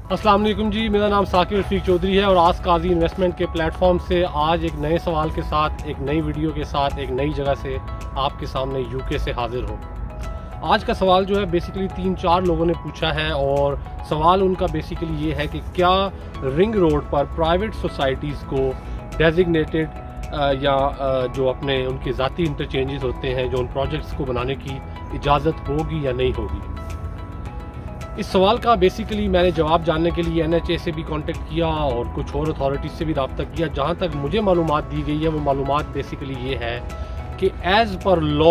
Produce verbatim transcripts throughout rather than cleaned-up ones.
अस्सलाम वालेकुम जी, मेरा नाम साकिब रफीक चौधरी है और आज काजी इन्वेस्टमेंट के प्लेटफॉर्म से आज एक नए सवाल के साथ, एक नई वीडियो के साथ, एक नई जगह से आपके सामने यूके से हाजिर हूँ। आज का सवाल जो है बेसिकली तीन चार लोगों ने पूछा है और सवाल उनका बेसिकली ये है कि क्या रिंग रोड पर प्राइवेट सोसाइटीज़ को डेजिग्नेटेड या जो अपने उनके ज़ाती इंटरचेंजेस होते हैं जो उन प्रोजेक्ट्स को बनाने की इजाज़त होगी या नहीं होगी। इस सवाल का बेसिकली मैंने जवाब जानने के लिए एन एच ए से भी कांटेक्ट किया और कुछ और अथॉरिटीज़ से भी रब्ता किया। जहाँ तक मुझे मालूमात दी गई है वो मालूमात बेसिकली ये है कि एज़ पर लॉ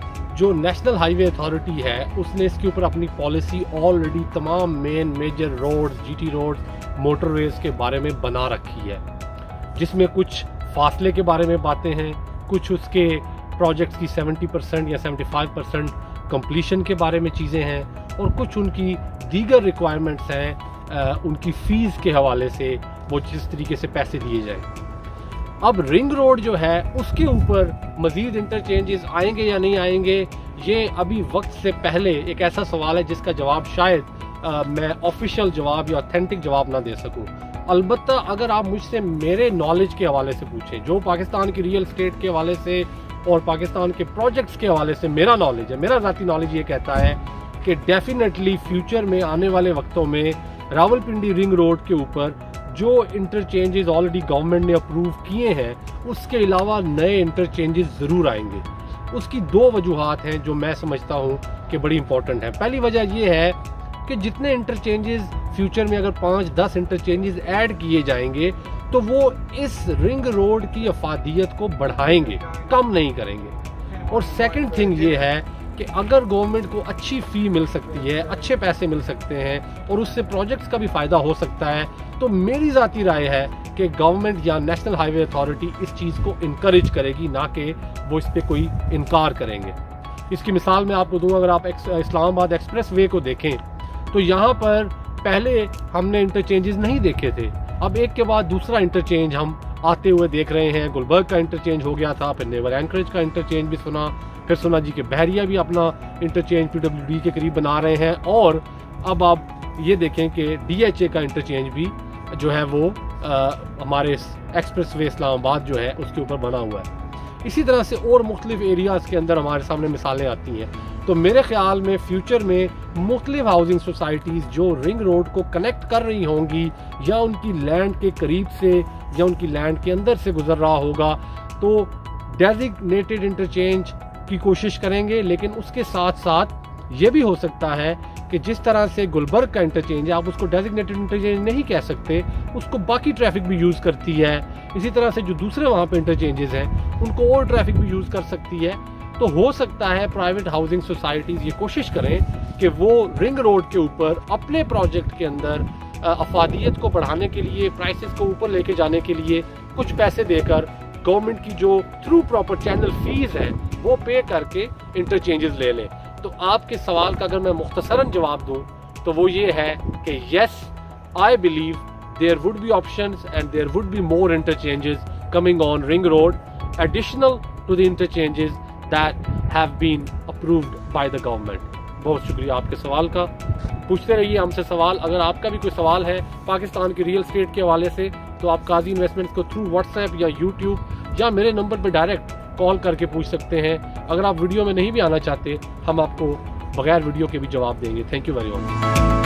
जो नेशनल हाईवे अथॉरिटी है उसने इसके ऊपर अपनी पॉलिसी ऑलरेडी तमाम main major roads, G T roads, motorways के बारे में बना रखी है, जिसमें कुछ फासले के बारे में बातें हैं, कुछ उसके प्रोजेक्ट्स की सेवेंटी परसेंट या सेवेंटी फाइव परसेंट कंप्लीशन के बारे में चीज़ें हैं और कुछ उनकी दीगर रिक्वायरमेंट्स हैं उनकी फ़ीस के हवाले से, वो जिस तरीके से पैसे दिए जाएं। अब रिंग रोड जो है उसके ऊपर मज़ीद इंटरचेंजेस आएंगे या नहीं आएंगे, ये अभी वक्त से पहले एक ऐसा सवाल है जिसका जवाब शायद आ, मैं ऑफिशियल जवाब या ऑथेंटिक जवाब ना दे सकूं। अलबत्ता अगर आप मुझसे मेरे नॉलेज के हवाले से पूछें, जो पाकिस्तान की रियल स्टेट के हवाले से और पाकिस्तान के प्रोजेक्ट्स के हवाले से मेरा नॉलेज है, मेरा ज़ाती नॉलेज ये कहता है कि डेफिनेटली फ्यूचर में आने वाले वक्तों में रावलपिंडी रिंग रोड के ऊपर जो इंटरचेंजेस ऑलरेडी गवर्नमेंट ने अप्रूव किए हैं उसके अलावा नए इंटरचेंजेस ज़रूर आएंगे। उसकी दो वजूहात हैं जो मैं समझता हूँ कि बड़ी इंपॉर्टेंट है। पहली वजह ये है कि जितने इंटरचेंजेस फ्यूचर में अगर पाँच दस इंटरचेंजेस ऐड किए जाएंगे तो वो इस रिंग रोड की अफादियत को बढ़ाएंगे, कम नहीं करेंगे। और सेकंड थिंग ये है कि अगर गवर्नमेंट को अच्छी फ़ी मिल सकती है, अच्छे पैसे मिल सकते हैं और उससे प्रोजेक्ट्स का भी फ़ायदा हो सकता है, तो मेरी ज़ाती राय है कि गवर्नमेंट या नेशनल हाईवे अथॉरिटी इस चीज़ को इनकरेज करेगी, ना कि वो इस पर कोई इनकार करेंगे। इसकी मिसाल मैं आपको दूँ, अगर आप इस्लामाबाद एक्सप्रेस वे को देखें तो यहाँ पर पहले हमने इंटरचेंजेस नहीं देखे थे, अब एक के बाद दूसरा इंटरचेंज हम आते हुए देख रहे हैं। गुलबर्ग का इंटरचेंज हो गया था, फिर नेवर एंकरेज का इंटरचेंज भी सुना, फिर सुना जी के बहरिया भी अपना इंटरचेंज पी डब्ल्यू डी के करीब बना रहे हैं और अब आप ये देखें कि डी एच ए का इंटरचेंज भी जो है वो आ, हमारे एक्सप्रेस वे इस्लामाबाद जो है उसके ऊपर बना हुआ है। इसी तरह से और मुख्तलिफ एरियाज़ के अंदर हमारे सामने मिसालें आती हैं। तो मेरे ख्याल में फ्यूचर में मुख्तलिफ हाउसिंग सोसाइटीज़ जो रिंग रोड को कनेक्ट कर रही होंगी या उनकी लैंड के करीब से या उनकी लैंड के अंदर से गुजर रहा होगा तो डेजिग्नेटेड इंटरचेंज की कोशिश करेंगे। लेकिन उसके साथ साथ ये भी हो सकता है कि जिस तरह से गुलबर्ग का इंटरचेंज है, आप उसको डेजिग्नेटेड इंटरचेंज नहीं कह सकते, उसको बाकी ट्रैफिक भी यूज़ करती है। इसी तरह से जो दूसरे वहाँ पे इंटरचेंजेस हैं उनको और ट्रैफिक भी यूज़ कर सकती है। तो हो सकता है प्राइवेट हाउसिंग सोसाइटीज़ ये कोशिश करें कि वो रिंग रोड के ऊपर अपने प्रोजेक्ट के अंदर अफादियत को बढ़ाने के लिए, प्राइसेस को ऊपर लेके जाने के लिए कुछ पैसे देकर गवर्नमेंट की जो थ्रू प्रॉपर चैनल फीस है वो पे करके इंटरचेंजेस ले लें। तो आपके सवाल का अगर मैं मुख्तसरन जवाब दूं तो वो ये है कि yes, I believe there would be options and there would be more interchanges coming on ring road additional to the interchanges that have been approved by the government. बहुत शुक्रिया आपके सवाल का, पूछते रहिए हमसे सवाल। अगर आपका भी कोई सवाल है पाकिस्तान की रियल स्टेट के हवाले से तो आप काजी इन्वेस्टमेंट्स को थ्रू व्हाट्सएप या यूट्यूब या मेरे नंबर पर डायरेक्ट कॉल करके पूछ सकते हैं। अगर आप वीडियो में नहीं भी आना चाहते हम आपको बगैर वीडियो के भी जवाब देंगे। Thank you very much.